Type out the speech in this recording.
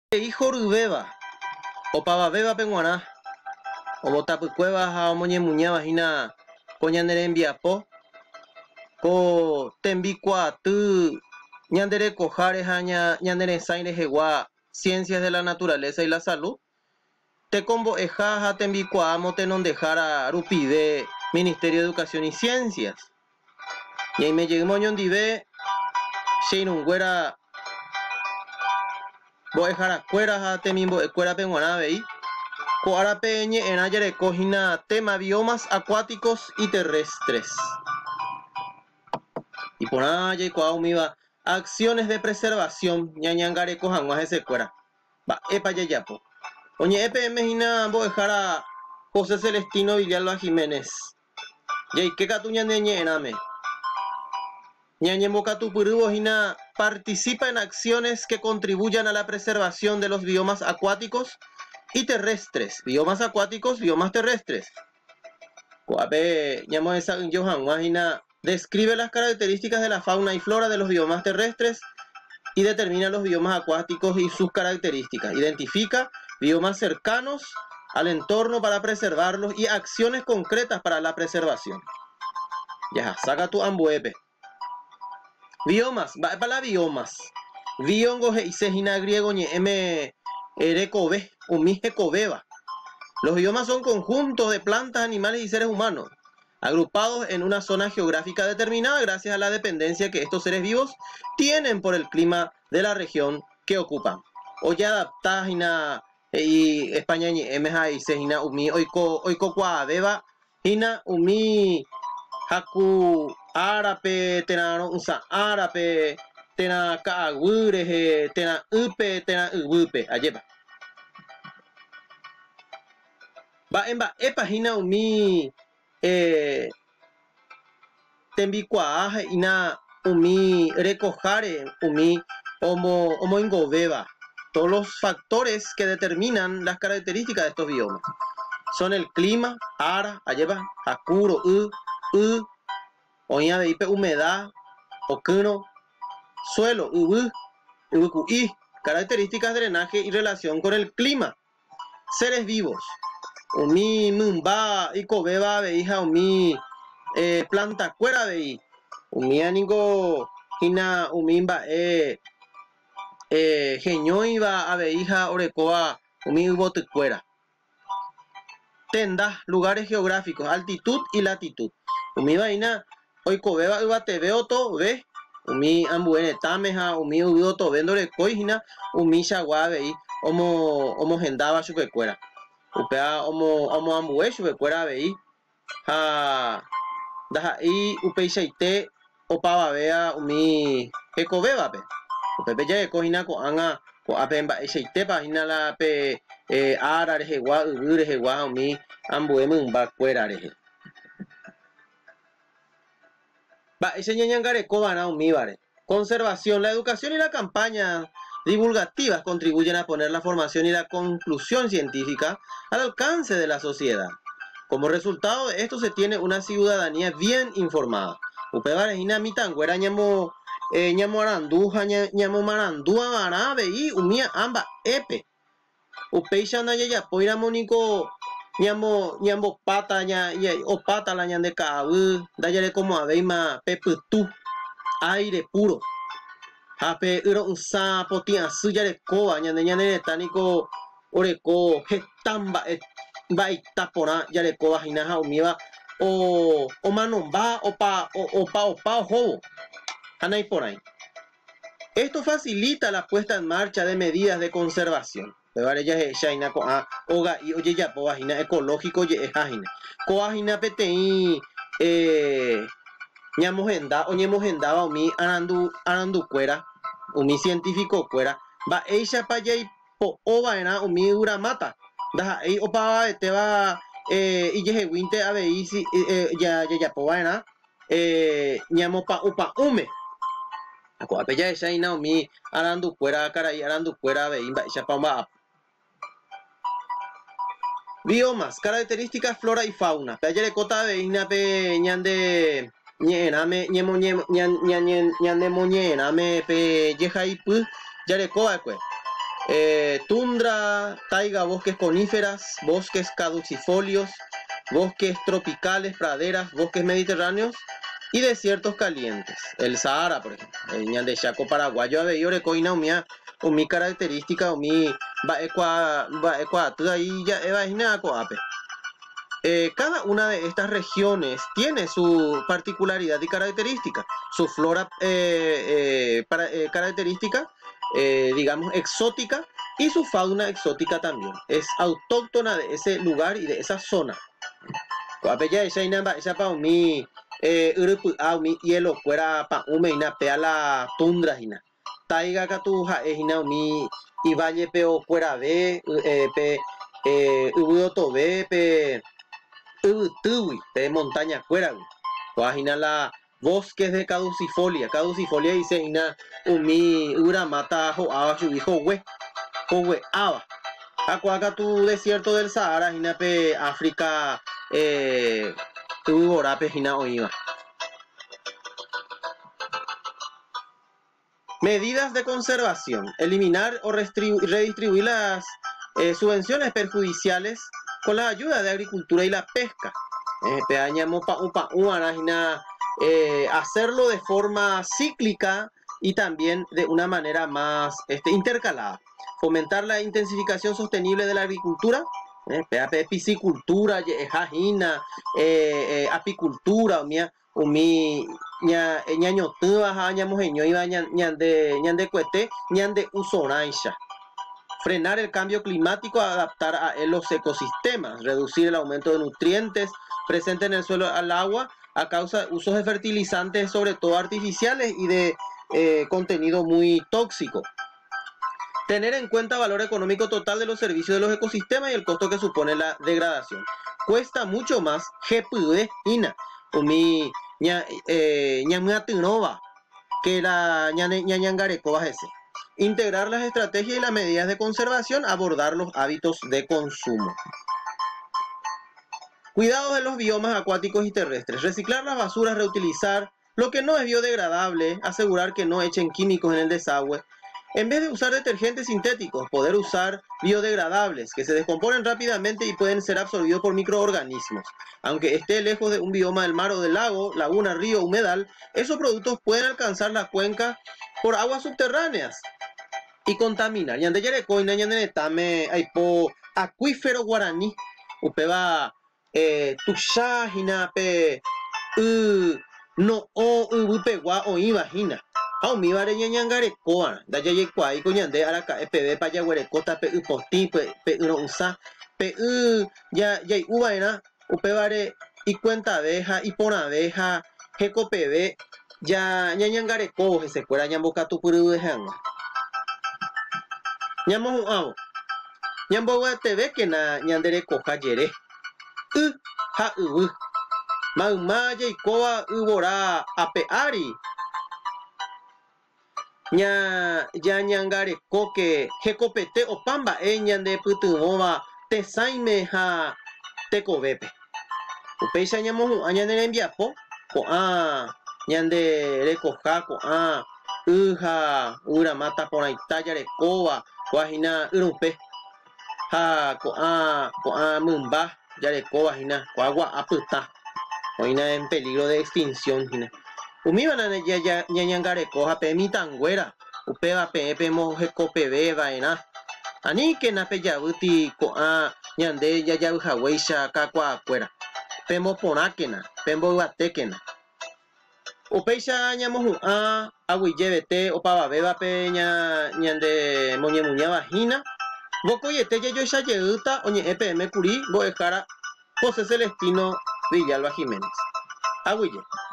hijo rubeba, o pava beba penguana, o botapucueva a moñemuña hina coñandere enviapo, co tembicua tu ñandere cojare haña ñandere saire jegua ciencias de la naturaleza y la salud. Te combo ejaja tembicua motenon dejara rupide Ministerio de Educación y Ciencias. Y ahí me llegué moñondive, sheinungüera bo ejara cuera temimbo cuera penguana vei. Coara peñe en ayere cojina tema biomas acuáticos y terrestres. Y por allá y coaumiva acciones de preservación ñañangare cojan más ese cuera. Va, epa yayapo. Oñe epe mejina bo ejara José Celestino Villalba Jiménez. Yay que catuña neñe ename. Ñañemboca tu purubo hina participa en acciones que contribuyan a la preservación de los biomas acuáticos y terrestres. Biomas acuáticos, biomas terrestres. Coape ñamo esa Johan Wajina describe las características de la fauna y flora de los biomas terrestres y determina los biomas acuáticos y sus características. Identifica biomas cercanos al entorno para preservarlos y acciones concretas para la preservación. Ya, saca tu ambuepe. Biomas, va para la biomas. Biongo y sejina griego ñe m erecobe, umije cobeba. Los biomas son conjuntos de plantas, animales y seres humanos, agrupados en una zona geográfica determinada gracias a la dependencia que estos seres vivos tienen por el clima de la región que ocupan. Hoy adaptada y España ñe m y sejina umi oiko kuabeba hina umi haku árape tenaro usa árape tena kaagüreje tena upe tena ubupe ayepa va emba epagina umi tembikuaaje ina umi recojare umi homo ingobeba. Todos los factores que determinan las características de estos biomas son el clima, ara, ayepa, hakuro, oña de humedad, ocuno, suelo, ubucuí, características de drenaje y relación con el clima. Seres vivos, umi mumba y cobeba veija umi planta cuera vei, umi anigo hina umimba geñoiba aveija orecoa umi botecuera. Tendas, lugares geográficos, altitud y latitud. Umi vaina oikobeba ubateveo to ve umi ambuene tameja umi ubido to vendore coigina umi chaguavei homo gendaba chupecuera upea homo ambue chupecuera vei ha daja i upeichaite opavavea umi ekobeba pe upepe ya cogina ko anga ko apemba echaite página la pe ara rejegua rejegua umi ambue mumba cuera reje. Va, ese ñañangare cobana umíbare. Conservación. La educación y la campaña divulgativas contribuyen a poner la formación y la conclusión científica al alcance de la sociedad. Como resultado de esto se tiene una ciudadanía bien informada. Upebare hina mitangüera ñamo aranduja ñamo marandúa marabe y umía amba epe. Upeixa nayaya poira monico ñambo pata o pata la ñande cabu dayare como aveima peputu aire puro ape uro unsa potia suyare coba ñande tánico oreko getamba baitapona yare coba hinaja umiva o manomba opa jobo hanai por ahí. Esto facilita la puesta en marcha de medidas de conservación. Pero ya es shaina ko oga y oye ya po vagina ecológico ye es ajina. Ko ajina petei ñamogenda o ñemogenda umi arandu cuera umi científico cuera va eisha pa yai po ova era umi uramata da ei opa te va y ye winte avei si ya po era ñamo pa upa ume. Ako apeya shaina umi arandu cuera cara y arandu cuera vei va eisha pa. Biomas, características, flora y fauna. Payere cota veina pe ñande ñename ñande moñename pe yejaipu yare coa cue. tundra, taiga, bosques coníferas, bosques caducifolios, bosques tropicales, praderas, bosques mediterráneos y desiertos calientes. El Sahara, por ejemplo. El de Chaco paraguayo, abeyore, coina, mi característica, mi ahí ya imagina coape. Cada una de estas regiones tiene su particularidad y característica, su flora característica, digamos, exótica, y su fauna exótica también. Es autóctona de ese lugar y de esa zona. Hielo fuera pa umeina pea la tundra hina. Taiga katuja hina mi y valle peo fuera ve pe ubuto ve pe de montaña fuera, guajina la bosques de caducifolia dice ina umi ura mata ho aba su hijo we aba acuaca tu desierto del Sahara hina pe África tu orape hina oiva. Medidas de conservación: eliminar o redistribuir las subvenciones perjudiciales con la ayuda de agricultura y la pesca. Hacerlo de forma cíclica y también de una manera más intercalada. Fomentar la intensificación sostenible de la agricultura, piscicultura, apicultura, frenar el cambio climático, adaptar a los ecosistemas, reducir el aumento de nutrientes presentes en el suelo al agua a causa de usos de fertilizantes, sobre todo artificiales, y de contenido muy tóxico. Tener en cuenta el valor económico total de los servicios de los ecosistemas y el costo que supone la degradación. Cuesta mucho más que la ñangarecoba ese. Integrar las estrategias y las medidas de conservación, abordar los hábitos de consumo. Cuidados de los biomas acuáticos y terrestres. Reciclar las basuras, reutilizar lo que no es biodegradable, asegurar que no echen químicos en el desagüe. En vez de usar detergentes sintéticos, poder usar biodegradables que se descomponen rápidamente y pueden ser absorbidos por microorganismos. Aunque esté lejos de un bioma del mar o del lago, laguna, río, humedal, esos productos pueden alcanzar la cuenca por aguas subterráneas y contaminar. Yande yerecoina yande netame aipo acuífero guaraní upeba tuxa hina pe no o upegua o imagina a mi vare ñangarecoa da ye kwai ko ñande araka pb pa yaguerekota pe upoti pe no usa pe ya uvaina upevare y cuenta abeja y pon abeja jeco pb ya ñangareko se fuera ñamboca tu puru de hanga ñamo avo ñambo te ve que na ñandere coja yere ha ma ye koa ubora apeari ya ñangareko que jecopete o pamba ñande putuova te saime ha te covepe upeisa ñamo añandere enviapo ko ñande recoja ko ura mata por ahí talla recoba guajina urumpe ha ko mumba ya recoba jina ko agua aputa hoina en peligro de extinción jina umiban ya ñangarecoja pe mitangüera upeba pe mojecopebe vaina ani que na pe yabuti ko ñande ya jaweisha kakua afuera pemo ponáquena pembo batequena upeicha ñamo aguiyevete opava beba pe ñande moñemuña vagina vocoyete yeyoicha yeuta oñe EPM Curí Boejara José Celestino Villalba Jiménez aguille.